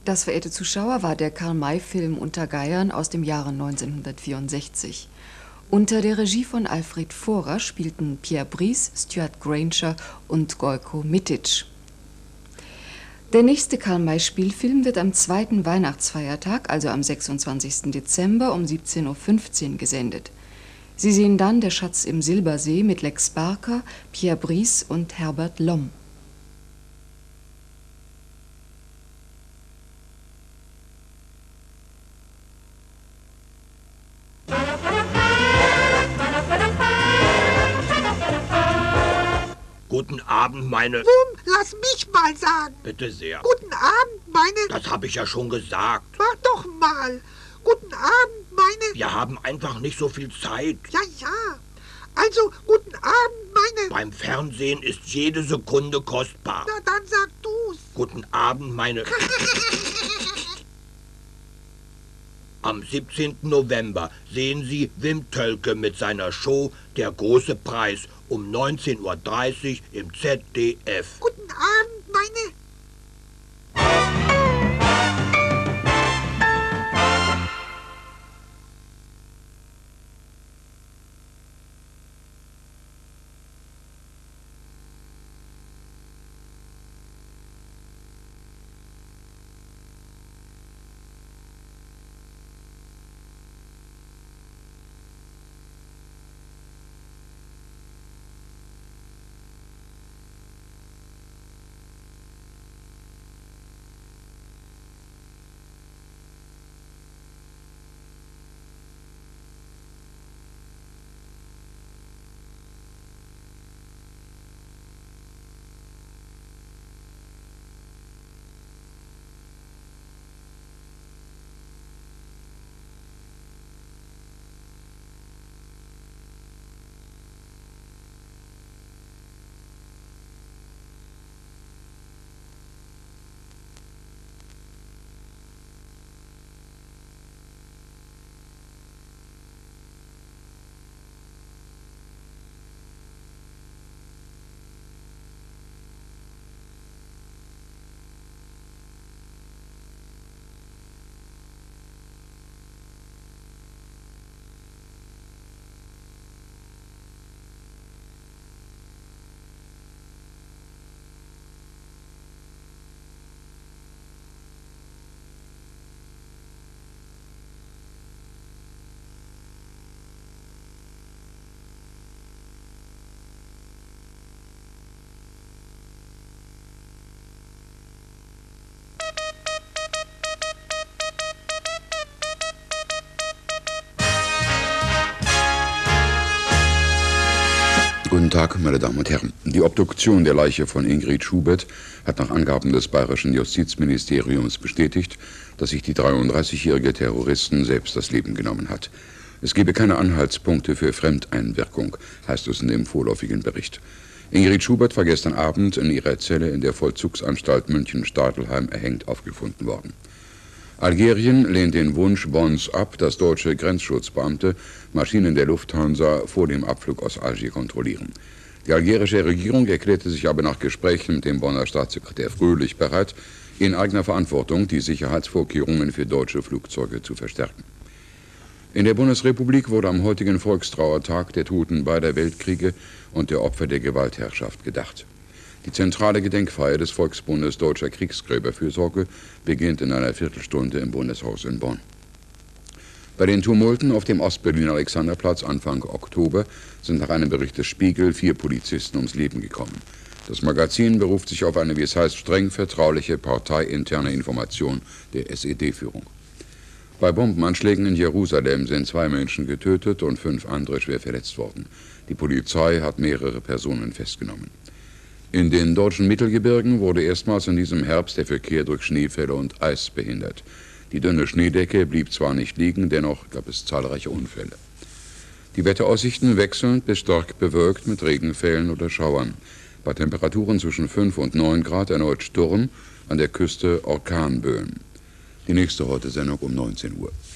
Das, verehrte Zuschauer, war der Karl-May-Film Unter Geiern aus dem Jahre 1964. Unter der Regie von Alfred Vohrer spielten Pierre Brice, Stuart Granger und Gojko Mitic. Der nächste Karl-May-Spielfilm wird am zweiten Weihnachtsfeiertag, also am 26. Dezember um 17:15 Uhr gesendet. Sie sehen dann Der Schatz im Silbersee mit Lex Barker, Pierre Brice und Herbert Lom. Guten Abend, meine... Wum, lass mich mal sagen. Bitte sehr. Guten Abend, meine... Das habe ich ja schon gesagt. Mach doch mal. Guten Abend, meine... Wir haben einfach nicht so viel Zeit. Ja, ja. Also, guten Abend, meine... Beim Fernsehen ist jede Sekunde kostbar. Na, dann sag du's. Guten Abend, meine... Am 17. November sehen Sie Wim Tölke mit seiner Show Der große Preis um 19:30 Uhr im ZDF. Guten Abend, meine... Guten Tag, meine Damen und Herren. Die Obduktion der Leiche von Ingrid Schubert hat nach Angaben des bayerischen Justizministeriums bestätigt, dass sich die 33-jährige Terroristin selbst das Leben genommen hat. Es gebe keine Anhaltspunkte für Fremdeinwirkung, heißt es in dem vorläufigen Bericht. Ingrid Schubert war gestern Abend in ihrer Zelle in der Vollzugsanstalt München-Stadelheim erhängt aufgefunden worden. Algerien lehnt den Wunsch Bonns ab, dass deutsche Grenzschutzbeamte Maschinen der Lufthansa vor dem Abflug aus Algier kontrollieren. Die algerische Regierung erklärte sich aber nach Gesprächen mit dem Bonner Staatssekretär Fröhlich bereit, in eigener Verantwortung die Sicherheitsvorkehrungen für deutsche Flugzeuge zu verstärken. In der Bundesrepublik wurde am heutigen Volkstrauertag der Toten beider Weltkriege und der Opfer der Gewaltherrschaft gedacht. Die zentrale Gedenkfeier des Volksbundes Deutscher Kriegsgräberfürsorge beginnt in einer Viertelstunde im Bundeshaus in Bonn. Bei den Tumulten auf dem Ostberliner Alexanderplatz Anfang Oktober sind nach einem Bericht des Spiegel 4 Polizisten ums Leben gekommen. Das Magazin beruft sich auf eine, wie es heißt, streng vertrauliche parteiinterne Information der SED-Führung. Bei Bombenanschlägen in Jerusalem sind 2 Menschen getötet und 5 andere schwer verletzt worden. Die Polizei hat mehrere Personen festgenommen. In den deutschen Mittelgebirgen wurde erstmals in diesem Herbst der Verkehr durch Schneefälle und Eis behindert. Die dünne Schneedecke blieb zwar nicht liegen, dennoch gab es zahlreiche Unfälle. Die Wetteraussichten wechselnd bis stark bewölkt mit Regenfällen oder Schauern. Bei Temperaturen zwischen 5 und 9 Grad erneut Sturm, an der Küste Orkanböen. Die nächste Heute-Sendung um 19 Uhr.